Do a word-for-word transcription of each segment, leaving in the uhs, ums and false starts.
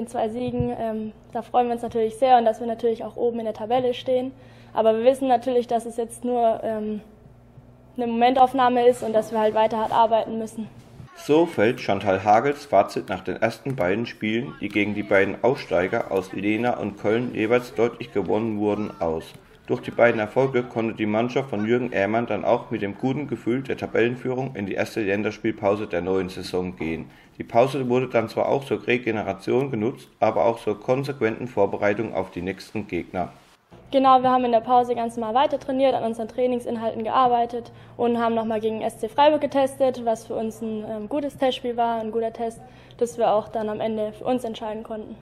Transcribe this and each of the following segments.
den zwei Siegen. Ähm, da freuen wir uns natürlich sehr und dass wir natürlich auch oben in der Tabelle stehen. Aber wir wissen natürlich, dass es jetzt nur ähm, eine Momentaufnahme ist und dass wir halt weiter hart arbeiten müssen. So fällt Chantal Hagels Fazit nach den ersten beiden Spielen, die gegen die beiden Aussteiger aus Lena und Köln jeweils deutlich gewonnen wurden, aus. Durch die beiden Erfolge konnte die Mannschaft von Jürgen Ehrmann dann auch mit dem guten Gefühl der Tabellenführung in die erste Länderspielpause der neuen Saison gehen. Die Pause wurde dann zwar auch zur Regeneration genutzt, aber auch zur konsequenten Vorbereitung auf die nächsten Gegner. Genau, wir haben in der Pause ganz normal weiter trainiert, an unseren Trainingsinhalten gearbeitet und haben nochmal gegen S C Freiburg getestet, was für uns ein ähm, gutes Testspiel war, ein guter Test, das wir auch dann am Ende für uns entscheiden konnten.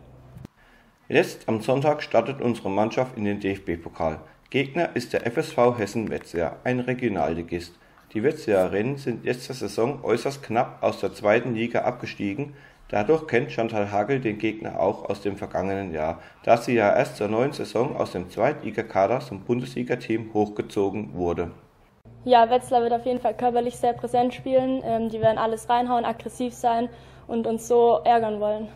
Jetzt am Sonntag startet unsere Mannschaft in den D F B-Pokal. Gegner ist der F S V Hessen-Wetzlar, ein Regionalligist. Die Wetzlarerinnen sind letzte Saison äußerst knapp aus der zweiten Liga abgestiegen. Dadurch kennt Chantal Hagel den Gegner auch aus dem vergangenen Jahr, da sie ja erst zur neuen Saison aus dem Zweitligakader zum Bundesliga-Team hochgezogen wurde. Ja, Wetzlar wird auf jeden Fall körperlich sehr präsent spielen. Ähm, die werden alles reinhauen, aggressiv sein und uns so ärgern wollen.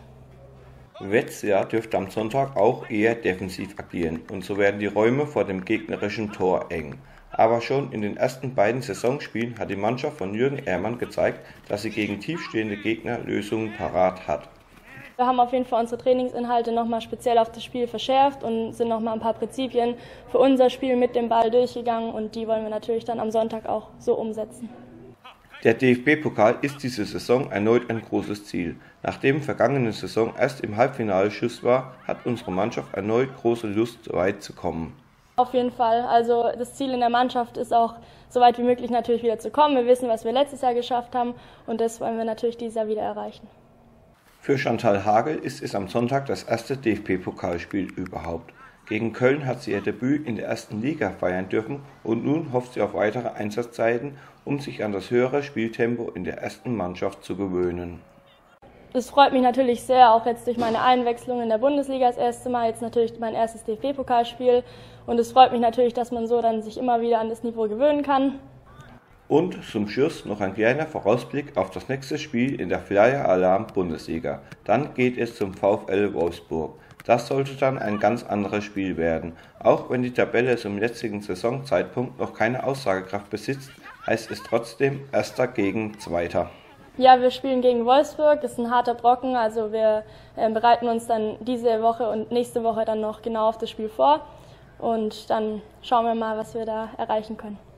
Wetzlar dürfte am Sonntag auch eher defensiv agieren und so werden die Räume vor dem gegnerischen Tor eng. Aber schon in den ersten beiden Saisonspielen hat die Mannschaft von Jürgen Ehrmann gezeigt, dass sie gegen tiefstehende Gegner Lösungen parat hat. Wir haben auf jeden Fall unsere Trainingsinhalte nochmal speziell auf das Spiel verschärft und sind nochmal ein paar Prinzipien für unser Spiel mit dem Ball durchgegangen und die wollen wir natürlich dann am Sonntag auch so umsetzen. Der D F B-Pokal ist diese Saison erneut ein großes Ziel. Nachdem vergangene Saison erst im Halbfinale Schuss war, hat unsere Mannschaft erneut große Lust, weit zu kommen. Auf jeden Fall. Also das Ziel in der Mannschaft ist auch, so weit wie möglich natürlich wieder zu kommen. Wir wissen, was wir letztes Jahr geschafft haben und das wollen wir natürlich dieses Jahr wieder erreichen. Für Chantal Hagel ist es am Sonntag das erste D F B-Pokalspiel überhaupt. Gegen Köln hat sie ihr Debüt in der ersten Liga feiern dürfen und nun hofft sie auf weitere Einsatzzeiten, um sich an das höhere Spieltempo in der ersten Mannschaft zu gewöhnen. Es freut mich natürlich sehr, auch jetzt durch meine Einwechslung in der Bundesliga das erste Mal, jetzt natürlich mein erstes D F B-Pokalspiel und es freut mich natürlich, dass man so dann sich immer wieder an das Niveau gewöhnen kann. Und zum Schluss noch ein kleiner Vorausblick auf das nächste Spiel in der Flyer Alarm Bundesliga. Dann geht es zum VfL Wolfsburg. Das sollte dann ein ganz anderes Spiel werden. Auch wenn die Tabelle zum jetzigen Saisonzeitpunkt noch keine Aussagekraft besitzt, heißt es trotzdem Erster gegen Zweiter. Ja, wir spielen gegen Wolfsburg, das ist ein harter Brocken, also wir äh, bereiten uns dann diese Woche und nächste Woche dann noch genau auf das Spiel vor und dann schauen wir mal, was wir da erreichen können.